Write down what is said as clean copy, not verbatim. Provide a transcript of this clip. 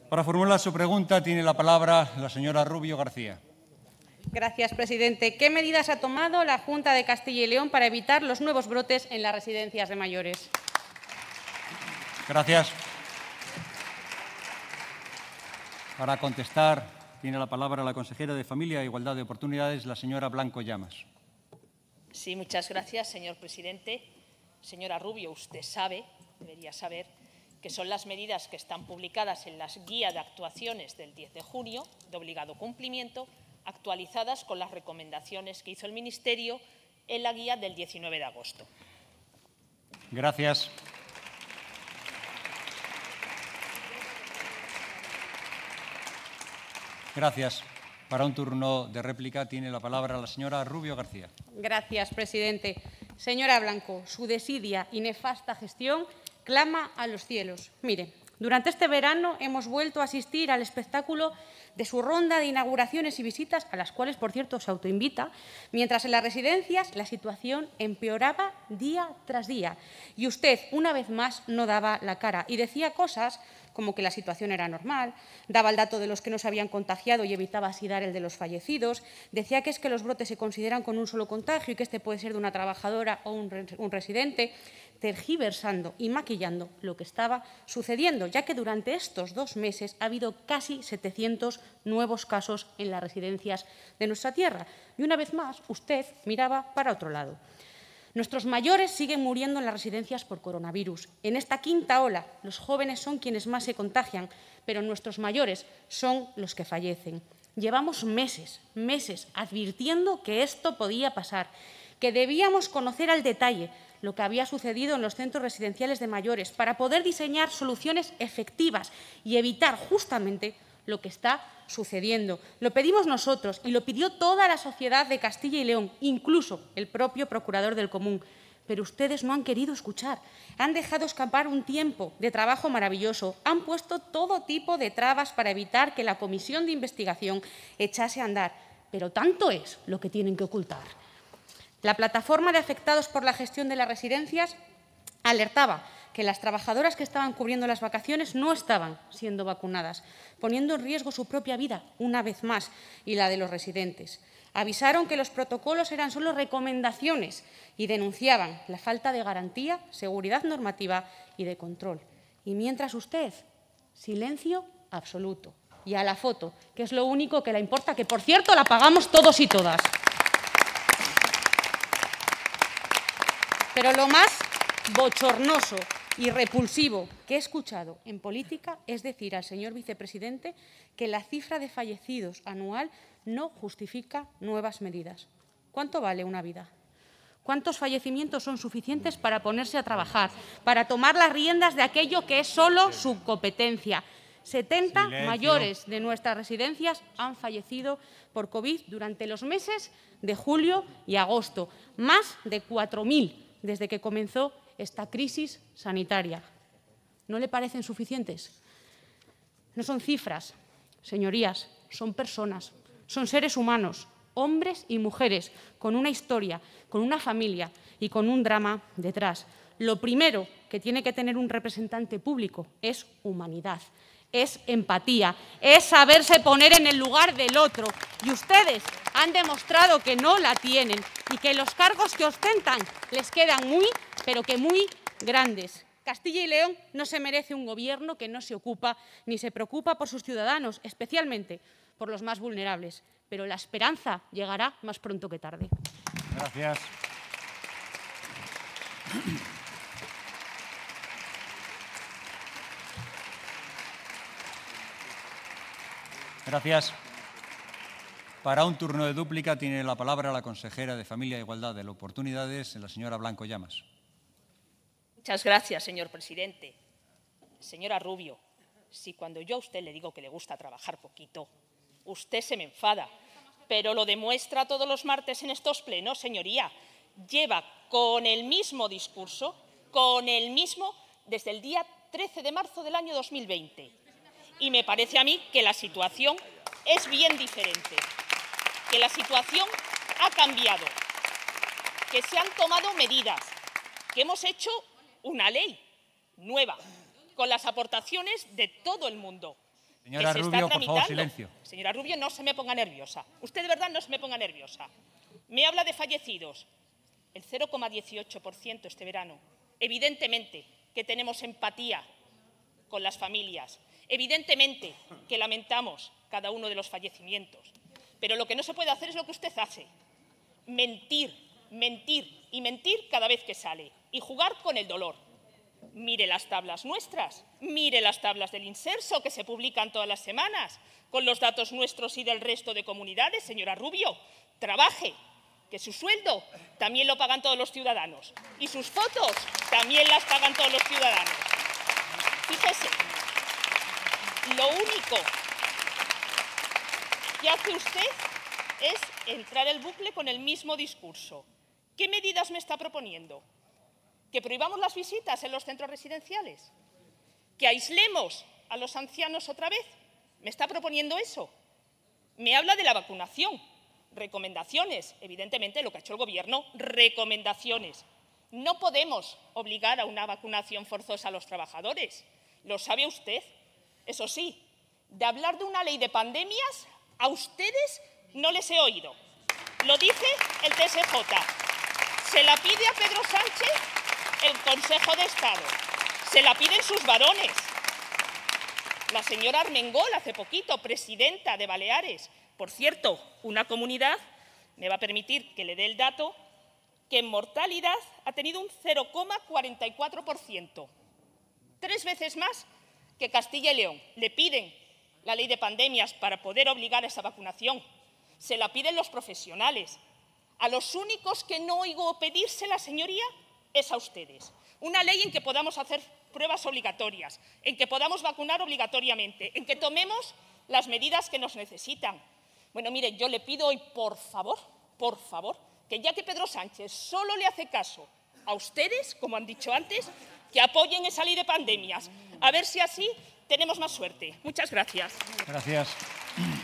Para formular su pregunta tiene la palabra la señora Rubio García. Gracias, presidente. ¿Qué medidas ha tomado la Junta de Castilla y León para evitar los nuevos brotes en las residencias de mayores? Gracias. Para contestar tiene la palabra la consejera de Familia e Igualdad de Oportunidades, la señora Blanco Llamas. Sí, muchas gracias, señor presidente. Señora Rubio, usted sabe, debería saber, que son las medidas que están publicadas en la Guía de Actuaciones del 10 de junio, de obligado cumplimiento, actualizadas con las recomendaciones que hizo el Ministerio en la guía del 19 de agosto. Gracias. Gracias. Para un turno de réplica tiene la palabra la señora Rubio García. Gracias, presidente. Señora Blanco, su desidia y nefasta gestión clama a los cielos. Mire, durante este verano hemos vuelto a asistir al espectáculo de su ronda de inauguraciones y visitas, a las cuales, por cierto, se autoinvita, mientras en las residencias la situación empeoraba día tras día. Y usted, una vez más, no daba la cara y decía cosas como que la situación era normal, daba el dato de los que no se habían contagiado y evitaba así dar el de los fallecidos, decía que es que los brotes se consideran con un solo contagio y que este puede ser de una trabajadora o un residente, tergiversando y maquillando lo que estaba sucediendo, ya que durante estos 2 meses ha habido casi 700 nuevos casos en las residencias de nuestra tierra. Y una vez más, usted miraba para otro lado. Nuestros mayores siguen muriendo en las residencias por coronavirus. En esta quinta ola, los jóvenes son quienes más se contagian, pero nuestros mayores son los que fallecen. Llevamos meses advirtiendo que esto podía pasar, que debíamos conocer al detalle lo que había sucedido en los centros residenciales de mayores para poder diseñar soluciones efectivas y evitar justamente lo que está sucediendo. Lo pedimos nosotros y lo pidió toda la sociedad de Castilla y León, incluso el propio procurador del Común. Pero ustedes no han querido escuchar. Han dejado escapar un tiempo de trabajo maravilloso. Han puesto todo tipo de trabas para evitar que la comisión de investigación echase a andar. Pero tanto es lo que tienen que ocultar. La plataforma de afectados por la gestión de las residencias alertaba que las trabajadoras que estaban cubriendo las vacaciones no estaban siendo vacunadas, poniendo en riesgo su propia vida, una vez más, y la de los residentes. Avisaron que los protocolos eran solo recomendaciones y denunciaban la falta de garantía, seguridad normativa y de control. Y mientras usted, silencio absoluto. Y a la foto, que es lo único que le importa, que, por cierto, la pagamos todos y todas. Pero lo más bochornoso y repulsivo que he escuchado en política es decir al señor vicepresidente que la cifra de fallecidos anual no justifica nuevas medidas. ¿Cuánto vale una vida? ¿Cuántos fallecimientos son suficientes para ponerse a trabajar, para tomar las riendas de aquello que es solo su competencia? 70 mayores de nuestras residencias han fallecido por COVID durante los meses de julio y agosto, más de 4.000 desde que comenzó esta crisis sanitaria. ¿No le parecen suficientes? No son cifras, señorías, son personas, son seres humanos, hombres y mujeres, con una historia, con una familia y con un drama detrás. Lo primero que tiene que tener un representante público es humanidad, es empatía, es saberse poner en el lugar del otro. Y ustedes han demostrado que no la tienen y que los cargos que ostentan les quedan muy, pero que muy grandes. Castilla y León no se merece un gobierno que no se ocupa ni se preocupa por sus ciudadanos, especialmente por los más vulnerables. Pero la esperanza llegará más pronto que tarde. Gracias. Gracias. Para un turno de dúplica tiene la palabra la consejera de Familia e Igualdad de Oportunidades, la señora Blanco Llamas. Muchas gracias, señor presidente. Señora Rubio, si cuando yo a usted le digo que le gusta trabajar poquito, usted se me enfada, pero lo demuestra todos los martes en estos plenos, señoría. Lleva con el mismo discurso, desde el día 13 de marzo del año 2020. Y me parece a mí que la situación es bien diferente, que la situación ha cambiado, que se han tomado medidas, que hemos hecho una ley nueva, con las aportaciones de todo el mundo. Señora que se Rubio, está por favor, tramitando. silencio. Señora Rubio, no se me ponga nerviosa. Usted de verdad no se me ponga nerviosa. Me habla de fallecidos. El 0,18% este verano. Evidentemente que tenemos empatía con las familias. Evidentemente que lamentamos cada uno de los fallecimientos. Pero lo que no se puede hacer es lo que usted hace. Mentir, mentir y mentir cada vez que sale. Y jugar con el dolor. Mire las tablas nuestras, mire las tablas del Inserso que se publican todas las semanas, con los datos nuestros y del resto de comunidades. Señora Rubio, trabaje, que su sueldo también lo pagan todos los ciudadanos y sus fotos también las pagan todos los ciudadanos. Fíjese, lo único que hace usted es entrar el bucle con el mismo discurso. ¿Qué medidas me está proponiendo? ¿Que prohibamos las visitas en los centros residenciales? ¿Que aislemos a los ancianos otra vez? ¿Me está proponiendo eso? Me habla de la vacunación. Recomendaciones. Evidentemente, lo que ha hecho el Gobierno, recomendaciones. No podemos obligar a una vacunación forzosa a los trabajadores. ¿Lo sabe usted? Eso sí, de hablar de una ley de pandemias, a ustedes no les he oído. Lo dice el TSJ. Se la pide a Pedro Sánchez el Consejo de Estado. Se la piden sus varones. La señora Armengol, hace poquito, presidenta de Baleares. Por cierto, una comunidad, me va a permitir que le dé el dato, que en mortalidad ha tenido un 0,44%. 3 veces más que Castilla y León. Le piden la ley de pandemias para poder obligar a esa vacunación. Se la piden los profesionales. A los únicos que no oigo pedírsela, señoría, es a ustedes. Una ley en que podamos hacer pruebas obligatorias, en que podamos vacunar obligatoriamente, en que tomemos las medidas que nos necesitan. Bueno, mire, yo le pido hoy, por favor, que ya que Pedro Sánchez solo le hace caso a ustedes, como han dicho antes, que apoyen esa ley de pandemias. A ver si así tenemos más suerte. Muchas gracias. Gracias.